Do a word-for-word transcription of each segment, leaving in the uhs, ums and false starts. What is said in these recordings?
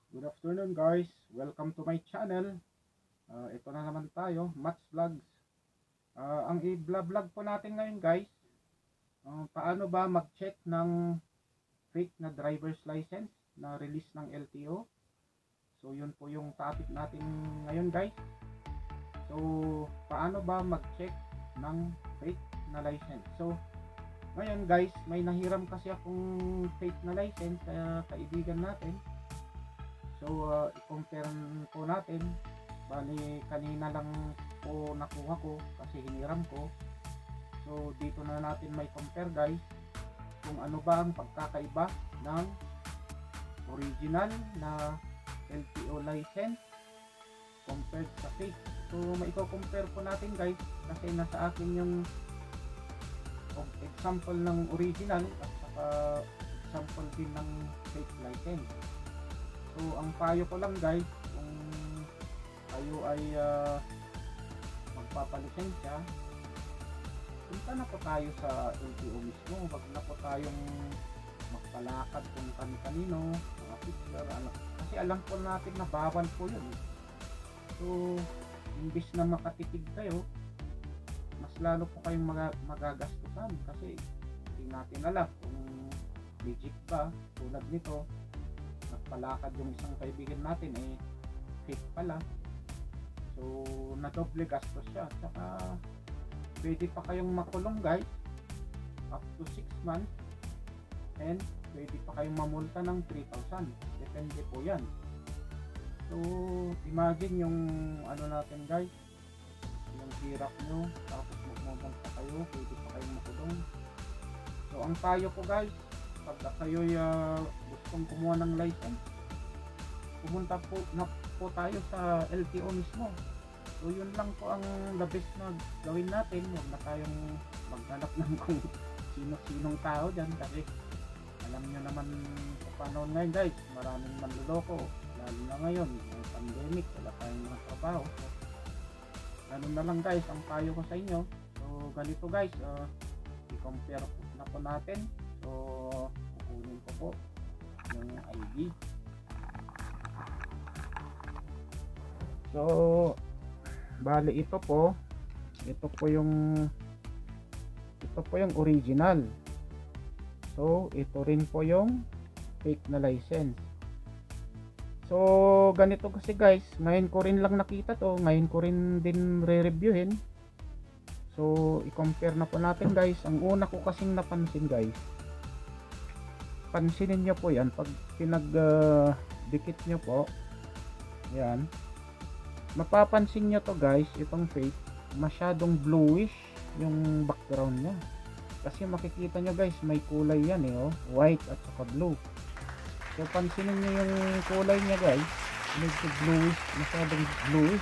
Good afternoon guys, welcome to my channel. Uh, ito na naman tayo, Mats Vlogs. Uh, ang i-vlog po natin ngayon guys, uh, paano ba mag-check ng fake na driver's license na release ng L T O. So yun po yung topic natin ngayon guys. So paano ba mag-check ng fake na license. So ngayon guys, may nahiram kasi akong fake na license sa kaibigan natin. So, uh, i-compare po natin. Bali, kanina lang po nakuha ko kasi hiniram ko. So, dito na natin may compare guys. Kung ano ba ang pagkakaiba ng original na L T O license compared sa fake. So, maiko-compare po natin guys kasi nasa akin yung example ng original at saka example din ng fake license. So, ang payo ko lang guys, kung kayo ay uh, magpapalisensya, punta na po tayo sa L T O mismo. Wag na po tayong magpalakad kung kani-kanino, mga picture, ano. Kasi alam po natin na bawal po yun. So, imbis na makatipid kayo, mas lalo po kayong mag magagastusan kasi hindi natin alam kung legit ba. Tulad nito, nagpalakad yung isang kaibigan natin eh fake pala, so nadoble gastos siya. Tsaka pwede pa kayong makulong guys up to six months and pwede pa kayong mamulta ng three thousand, depende po yan. So imagine yung ano natin guys, yung hirap nyo tapos magmumulta kayo, pwede pa kayong makulong. So ang payo ko guys, pagka kayo uh, gustong kumuha ng license, pumunta po na po tayo sa L T O mismo. So yun lang po ang the best na gawin natin. Huwag na tayong maghanap ng kung sino-sinong tao dyan kasi alam nyo naman sa panahon ngayon guys, maraming manluloko, lalo na ngayon yung pandemic, wala tayong mga trabaho. So ganun na lang guys ang payo ko sa inyo. So ganito guys, uh, i-compare na po natin. So kukunin ko po yung I D. So bali ito po, ito po yung ito po yung original. So ito rin po yung fake na license. So ganito kasi guys, ngayon ko rin lang nakita to, ngayon ko rin din re-reviewin. So i-compare na po natin guys. Ang una ko kasing napansin guys, pansinin nyo po yan, pag pinag uh, dikit nyo po yan, mapapansin nyo to guys, itong fake masyadong bluish yung background nya. Kasi makikita nyo guys, may kulay yan eh, oh, white at saka blue. So pansinin nyo yung kulay nya guys, medyo bluish, masyadong bluish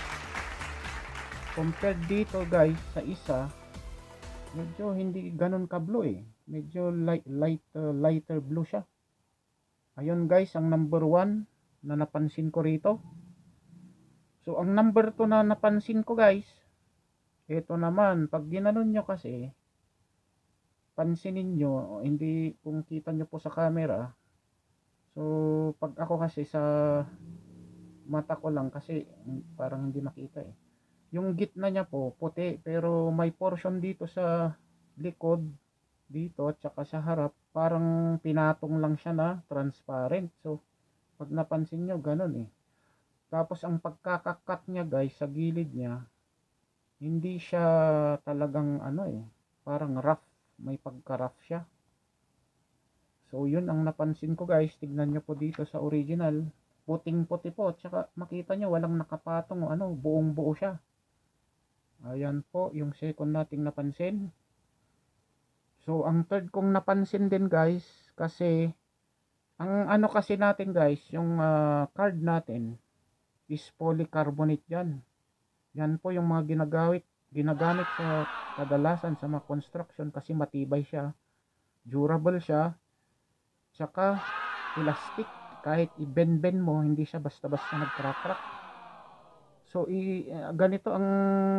compared dito guys sa isa, medyo hindi ganun ka blue eh, medyo light, light uh, lighter blue siya. Ayun guys ang number one na napansin ko rito. So ang number two na napansin ko guys, ito naman, pag ginanon nyo kasi, pansinin nyo, hindi kung kita nyo po sa camera. So pag ako kasi sa mata ko lang kasi parang hindi makita eh, yung gitna niya po puti, pero may portion dito sa likod dito at saka sa harap parang pinatong lang siya na transparent. So pag napansin nyo ganun eh. Tapos ang pagkakakat niya guys sa gilid niya, hindi siya talagang ano eh, parang rough, may pagka rough siya. So yun ang napansin ko guys. Tignan nyo po dito sa original, puting puti po, at saka makita nyo walang nakapatong o ano, buong buo siya. Ayan po yung second nating napansin. So ang third kong napansin din guys, kasi ang ano kasi natin guys, yung uh, card natin is polycarbonate yan. Yan po yung mga ginagamit ginagamit sa kadalasan sa mga construction kasi matibay siya, durable siya, tsaka elastic, kahit i-bend-bend mo hindi siya basta-basta nag-crack-crack. So i, uh, ganito ang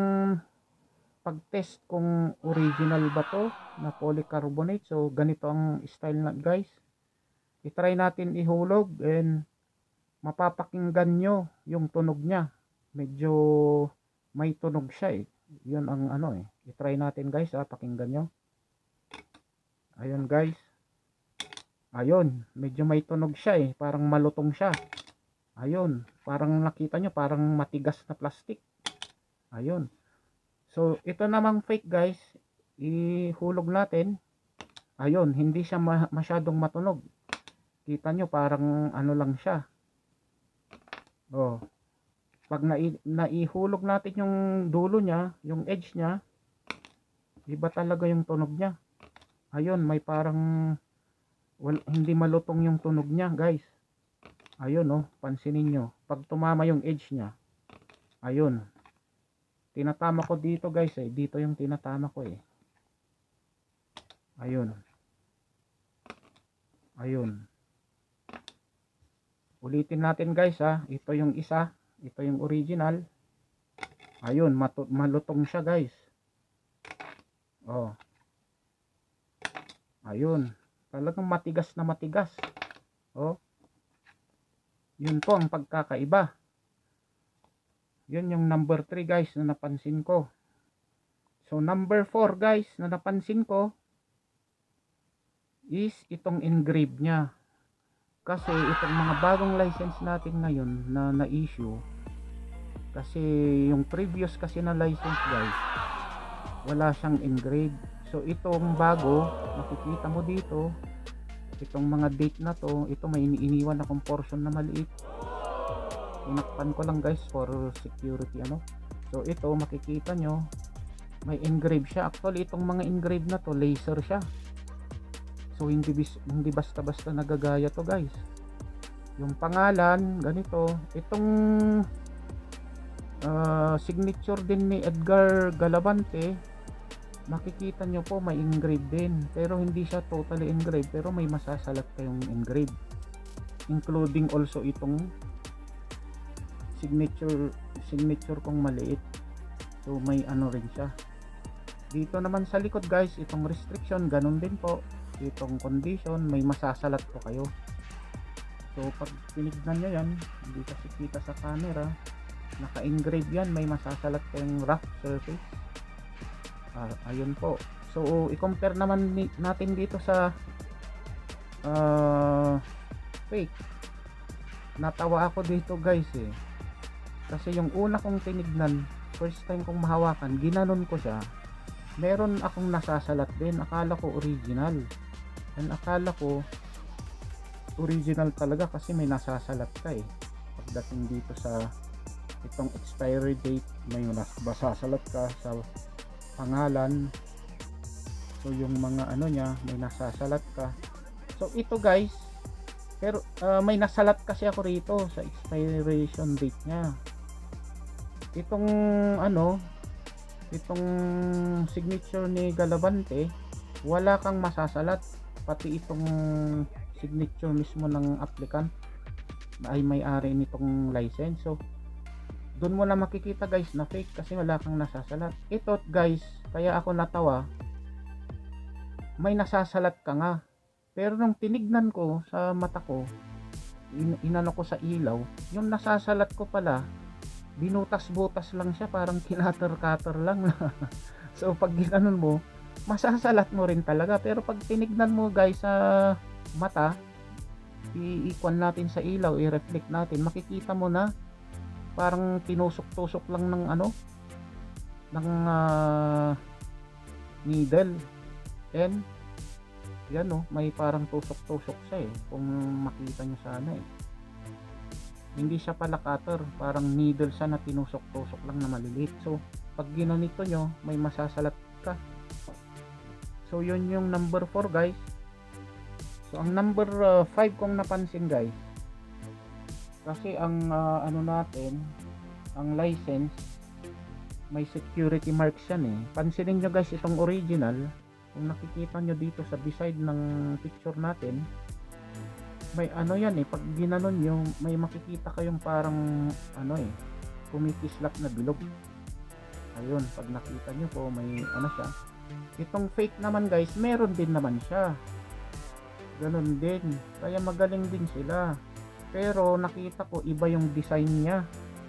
pag-test kung original ba to na polycarbonate. So ganito ang style na guys, i-try natin ihulog and mapapakinggan nyo yung tunog niya. Medyo may tunog siya eh. Yun ang ano eh. I-try natin guys ha, pakinggan nyo. Ayun guys. Ayun, medyo may tunog siya eh. Parang malutong siya. Ayun, parang nakita nyo, parang matigas na plastic. Ayun. So, ito namang fake guys. Ihulog natin. Ayun, hindi siya ma masyadong matunog. Kita nyo, parang ano lang siya. Oh. Pag nai naihulog natin yung dulo niya, yung edge niya, iba talaga yung tunog niya. Ayun, may parang well, hindi malutong yung tunog niya guys. Ayun oh, pansinin nyo. Pag tumama yung edge niya, ayun. Tinatama ko dito guys eh. Dito yung tinatama ko eh. Ayun. Ayun. Ulitin natin guys ha. Ito yung isa. Ito yung original. Ayun, malutong siya guys. Oh. Ayun. Talagang matigas na matigas. Oh. Yun po ang pagkakaiba. Yun yung number three guys na napansin ko. So number four guys na napansin ko is itong engrave niya. Kasi itong mga bagong license natin ngayon na na-issue, kasi yung previous kasi na license guys, wala siyang engrave. So itong bago, makikita mo dito, itong mga date na to, ito may iniiwan akong portion na maliit. Tinakpan ko lang guys for security ano. So ito makikita nyo, may engrave siya. Actually itong mga engrave na to, laser siya. So hindi hindi basta-basta nagagaya to guys. Yung pangalan ganito, itong uh, signature din ni Edgar Galavante, makikita nyo po may engrave din, pero hindi siya totally engrave, pero may masasalat kayong engrave, including also itong signature signature kong maliit. So may ano rin siya. Dito naman sa likod guys, itong restriction ganun din po. Itong condition may masasalat po kayo. So pag tinignan nyo yan, hindi kasi kita sa camera, naka-engrave yan, may masasalat kayong rough surface. Uh, ayun po. So i-compare naman natin dito sa uh, fake. Natawa ako dito guys eh, kasi yung una kong tinignan, first time kong mahawakan, ginanon ko siya, meron akong nasasalat din. Akala ko original, and akala ko original talaga kasi may nasasalat ka eh. Pagdating dito sa itong expiry date, may nasasalat ka sa pangalan. So yung mga ano niya, may nasasalat ka. So ito guys, pero uh, may nasalat kasi ako rito sa expiration date niya. Itong ano, itong signature ni Galavante, wala kang masasalat. Pati itong signature mismo ng applicant na ay may-ari nitong license. So doon mo na makikita guys na fake kasi wala kang nasasalat. Ito guys, kaya ako natawa, may nasasalat ka nga, pero nung tinignan ko sa mata ko, in inano ko sa ilaw, yung nasasalat ko pala binutas-butas lang siya, parang kinater-cutter lang. So pag ginanon mo, masasalat mo rin talaga. Pero pag tinignan mo guys sa mata, i-ikwan natin sa ilaw, i-reflect natin, makikita mo na parang tinusok-tusok lang ng ano, ng uh, needle. And yan oh, may parang tusok-tusok siya eh, kung makita nyo sana eh. Hindi siya pala cutter, parang needle siya na tinusok-tusok lang na maliliit. So pag ginanito nyo, may masasalat ka. So yun yung number four guys. So ang number five uh, kong napansin guys, kasi ang uh, ano natin, ang license, may security marks yan eh. Pansinin nyo guys, itong original, kung nakikita nyo dito sa beside ng picture natin, may ano yan eh, pag ginanon nyo, may makikita kayong parang ano eh, kumikislap na bilog. Ayun, pag nakita nyo po, may ano siya. Itong fake naman guys, meron din naman siya, ganun din, kaya magaling din sila. pero nakita ko iba yung design niya.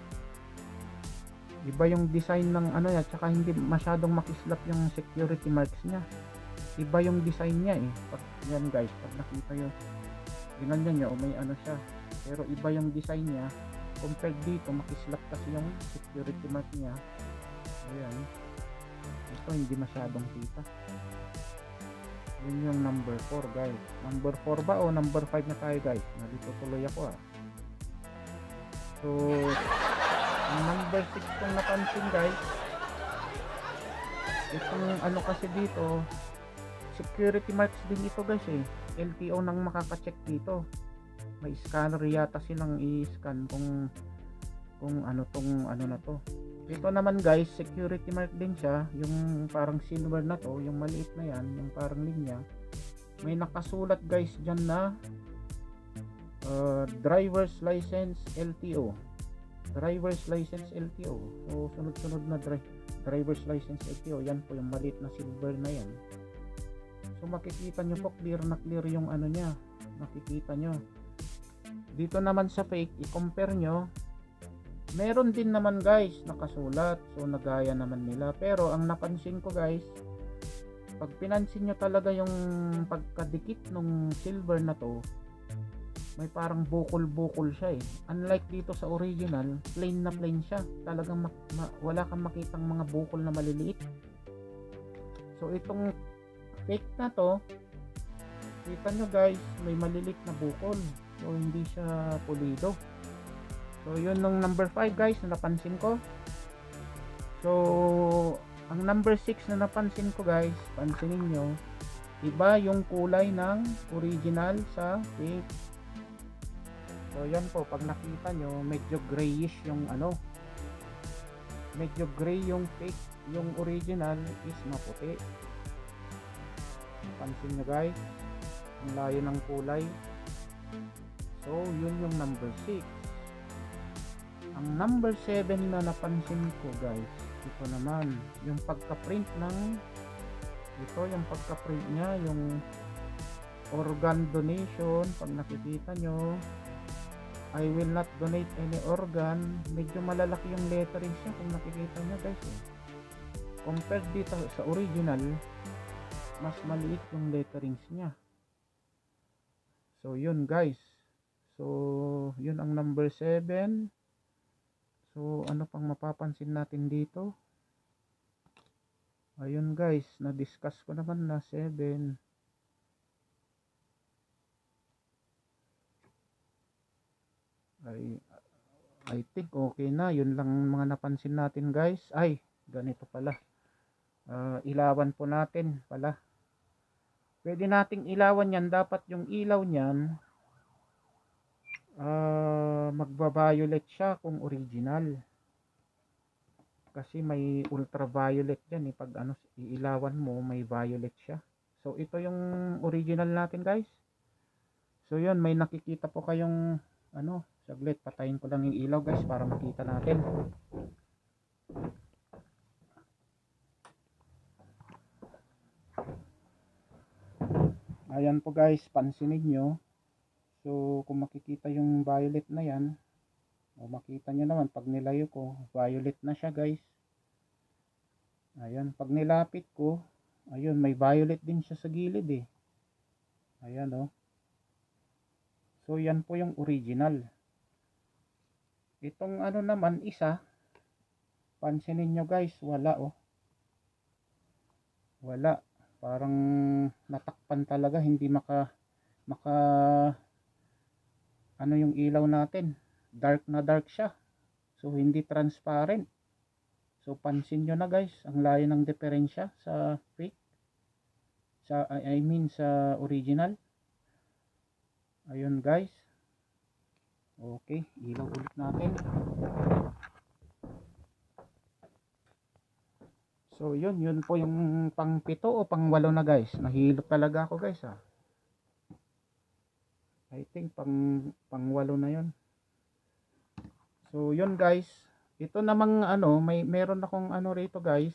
Iba yung design ng ano niya, tsaka hindi masyadong makislap yung security marks niya. Iba yung design niya eh. Pag, yan guys, pag nakita yun, ginanyan niya o may ano siya. Pero iba yung design niya. Compared dito, makislap kasi yung security mark niya. Ayan. Ito hindi masyadong kita. Yun yung number four guys. Number four ba o number five na tayo guys? Nalito tuloy ako ah. So, ang number six kung napansin guys, itong ano kasi dito, security marks din ito guys eh. L T O nang makaka-check dito. May scanner yata silang i-scan kung kung ano tong ano na to. Ito naman guys, security mark din siya, yung parang silver na to, yung maliit na yan, yung parang linya. May nakasulat guys dyan na uh, driver's license L T O. Driver's license L T O. So sunod-sunod na dri driver's license L T O. Yan po yung maliit na silver na yan. So makikita nyo po clear na clear yung ano nya. Makikita nyo. Dito naman sa fake, i-compare nyo. Meron din naman guys nakasulat, so nagaya naman nila, pero ang napansin ko guys, pag pinansin nyo talaga yung pagkadikit ng silver na to, may parang bukol-bukol siya eh. Unlike dito sa original, plain na plain siya, talagang ma ma wala kang makitang mga bukol na maliliit. So itong fake na to, kita nyo guys, may maliliit na bukol, so hindi siya pulido. So yun ng number five guys na napansin ko. So ang number six na napansin ko guys, pansinin nyo, iba yung kulay ng original sa fake. So yan po, pag nakita nyo, medyo grayish yung ano, medyo gray yung fake, yung original is maputi. Pansin nyo guys, ang layo ng kulay. So yun yung number six. Ang number seven na napansin ko guys, ito naman yung pagka-print ng ito, yung pagka-print niya, yung organ donation. Pag nakikita nyo, I will not donate any organ, medyo malalaki yung lettering siya kung nakikita nyo guys eh. Compared dito sa original, mas maliit yung letterings niya. So yun guys, so yun ang number seven. So ano pang mapapansin natin dito? Ayun guys, na-discuss ko naman na seven. I, I think okay na. Yun lang mga napansin natin guys. Ay, ganito pala. Uh, ilawan po natin pala. Pwede nating ilawan yan. Dapat yung ilaw niyan Uh, magba-violet siya kung original, kasi may ultraviolet yan eh. Pag ano, iilawan mo, may violet siya. So ito yung original natin guys. So yun, may nakikita po kayong ano, saglit, patayin ko lang yung ilaw guys para makita natin. Ayan po guys, pansinin nyo. So kung makikita yung violet na yan, o makita nyo naman pag nilayo ko, violet na siya guys. Ayan, pag nilapit ko, ayun, may violet din siya sa gilid eh. Ayan o. Oh. So yan po yung original. Itong ano naman isa, pansinin nyo guys, wala oh. Wala, parang natakpan talaga, hindi maka maka ano yung ilaw natin, dark na dark siya, so hindi transparent. So pansin nyo na guys, ang layo ng diferensya sa fake, sa I mean sa original. Ayun guys. Okay, ilaw ulit natin. So yun, yun po yung pang pito o pang walo na guys. Nahilo talaga ako guys ah. I think pang pangwalo na yon. So yun guys, ito namang ano, may meron akong ano rito guys.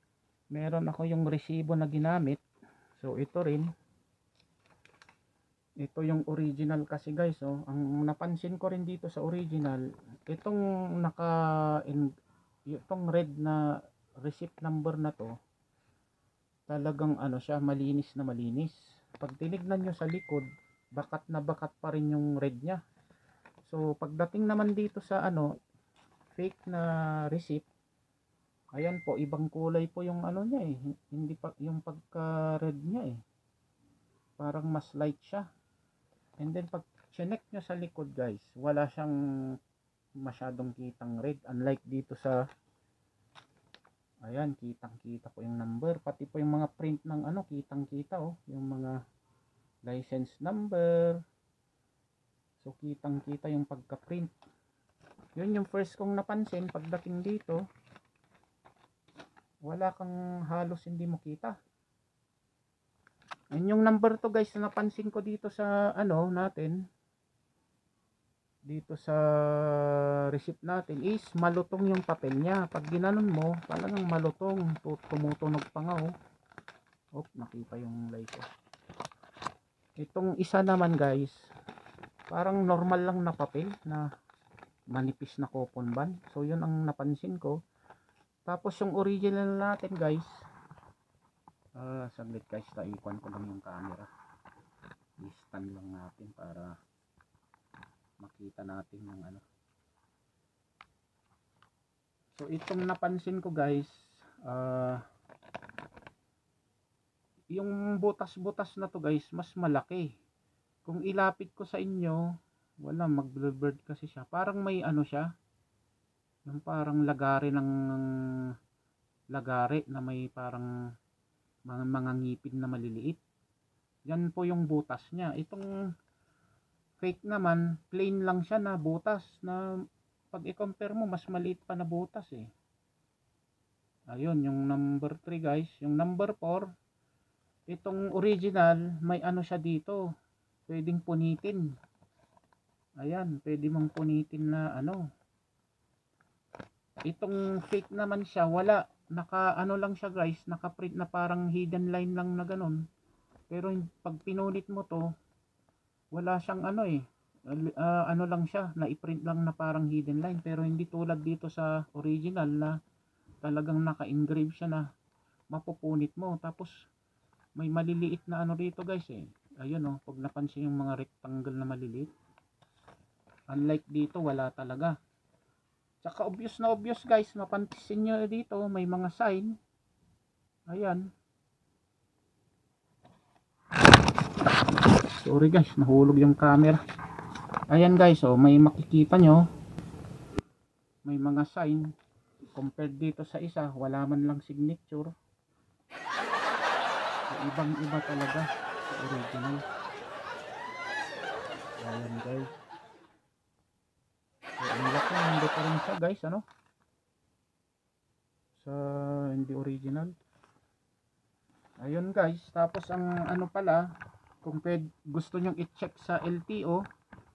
Meron ako yung resibo na ginamit. So ito rin. Ito yung original kasi guys, oh. Ang napansin ko rin dito sa original, itong naka in, itong red na receipt number na to, talagang ano siya, malinis na malinis. Pag tinignan nyo sa likod, bakat na bakat pa rin yung red niya. So pagdating naman dito sa ano, fake na receipt, ayan po, ibang kulay po yung ano niya eh. Hindi pa yung pagka red niya eh. Parang mas light siya. And then pag chinek nyo sa likod guys, wala siyang masyadong kitang red. Unlike dito sa, ayan, kitang kita po yung number. Pati po yung mga print ng ano, kitang kita oh. Yung mga license number. So kitang kita yung pagka print. Yun yung first kong napansin pagdating dito. Wala kang halos hindi mo kita. Yun yung number to guys na napansin ko dito sa ano natin, dito sa receipt natin is malutong yung papel niya. Pag ginanon mo talagang malutong, tumutunog pa nga oh. Oh, nakita yung light oh. Itong isa naman guys, parang normal lang na papel na manipis na coupon band. So yun ang napansin ko. Tapos yung original natin guys, Uh, saglit guys, taikuan ko lang yung camera. I-stand lang natin para makita natin yung ano. So itong napansin ko guys, uh, yung butas-butas na to guys, mas malaki. Kung ilapit ko sa inyo, wala, mag-blurred kasi siya. Parang may ano siya, yung parang lagari ng lagari na may parang mga mga ngipin na maliliit. Yan po yung butas niya. Itong fake naman, plain lang siya na butas na pag i-compare mo, mas maliit pa na butas eh. Ayun, yung number three guys. Yung number four, itong original, may ano siya dito. Pwedeng punitin. Ayan, pwede mong punitin na ano. Itong fake naman siya, wala. Naka ano lang siya guys, naka-print na parang hidden line lang na ganun. Pero pag pinunit mo to, wala siyang ano eh, uh, ano lang siya, na-print lang na parang hidden line. Pero hindi tulad dito sa original na talagang naka-engrave siya na mapupunit mo. Tapos may maliliit na ano dito guys eh. Ayun oh, pag napansin yung mga rectangle na maliliit. Unlike dito, wala talaga. Tsaka obvious na obvious guys, mapansin nyo dito, may mga sign. Ayan. Sorry guys, nahulog yung camera. Ayan guys, oh, may makikita nyo. May mga sign. Compared dito sa isa, wala man lang signature. So, ibang iba talaga sa original. Ayan guys. So, ang laki ng diferensya guys, ano? Sa hindi original. Ayun guys, tapos ang ano pala, kung pwede, gusto nyong i-check sa L T O,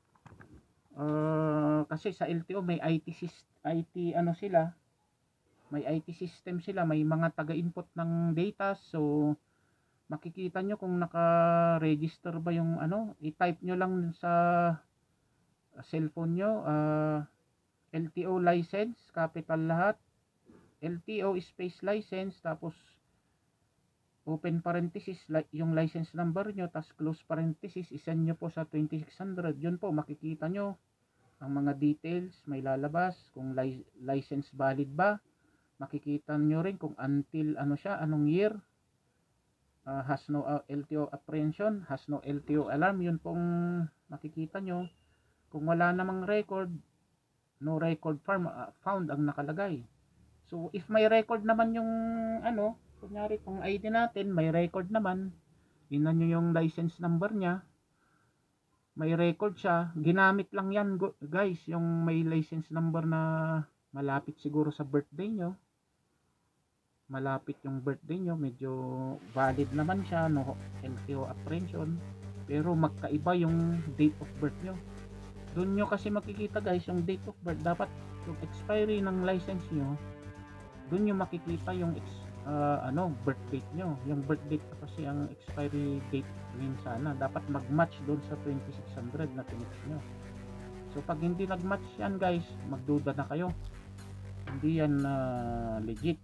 uh, kasi sa L T O may I T, I T ano sila, may I T system sila, may mga taga-input ng data. So makikita nyo kung naka-register ba yung ano, i-type nyo lang sa cellphone nyo, uh, L T O license, capital lahat, L T O space license, tapos open parenthesis yung license number nyo, tapos close parenthesis, isend nyo po sa twenty-six hundred. Yun po, makikita nyo ang mga details, may lalabas kung li license valid ba. Makikita nyo rin kung until ano siya, anong year, uh, has no uh, L T O apprehension, has no L T O alarm. Yun pong makikita nyo. Kung wala namang record, no record farm, uh, found ang nakalagay. So if may record naman yung ano, kunyari kung I D natin may record naman, tingnan nyo yung license number nya, may record siya, ginamit lang yan guys, yung may license number na malapit siguro sa birthday nyo, malapit yung birthday nyo, medyo valid naman siya, no L T O apprehension, pero magkaiba yung date of birth nyo. Doon nyo kasi makikita guys yung date of birth. Dapat yung expiry ng license nyo, doon nyo makikita yung ah, ano, birth date nyo. Yung birth date na kasi ang expiry date rin sana. Dapat mag-match doon sa twenty-six hundred na tinex nyo. So pag hindi nag-match yan guys, magduda na kayo. Hindi yan uh, legit.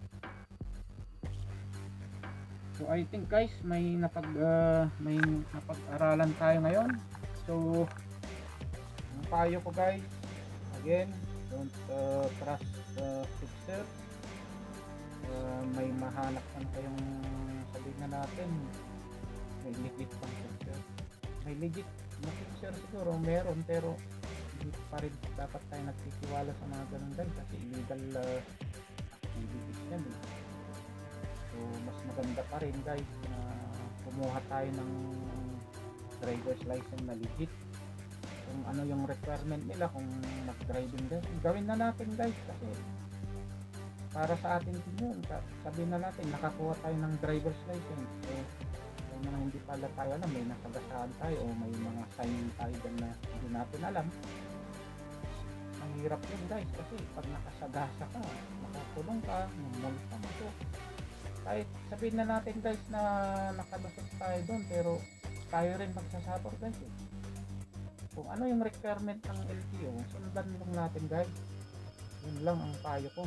So I think guys, may napag uh, may napag-aralan tayo ngayon. So ang payo ko guys, again, don't uh, trust the uh, fixer. Uh, may mahanap man kayong sabihin na natin may legit pang fixer. May legit na fixer siguro meron, pero hindi pa rin dapat tayo nagtitiwala sa mga ganun guys, kasi illegal uh, activities yan eh. So mas maganda pa rin guys na kumuha tayo ng driver's license na legit. Kung ano yung requirement nila, kung mag-driving guys, gawin na natin guys, kasi para sa atin din yun. Sabihin na natin nakakuha tayo ng driver's license, so kung mga hindi pala tayo alam, may nasagasaan tayo o may mga sign tayo dyan na hindi natin alam, ang hirap yun guys, kasi pag nakasagasa ka, makakulong ka, multa mo. So kahit sabihin na natin guys na nakalusot tayo doon, pero tayo rin magsasuffer guys eh. Kung ano yung requirement ng L T O, sundan lang natin guys. Yun lang ang payo ko.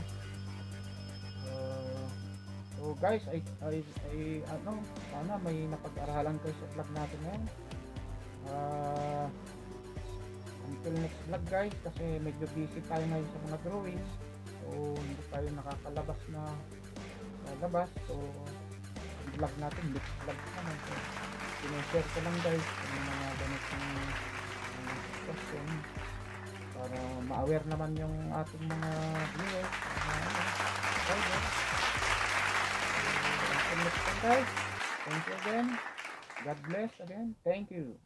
Uh, so guys, ay, ay, ay ano, sana may napag-aralan kayo sa vlog natin ngayon. Uh, until next vlog guys, kasi medyo busy tayo ngayon sa mga drawings. So hindi tayo nakakalabas na sa labas. So vlog natin, next vlog naman. So sineshare ko lang guys yung mga ganitong uh, question para ma-aware naman yung ating mga viewers. Uh, Okay, guys. So, until next time guys. Thank you again. God bless again. Thank you.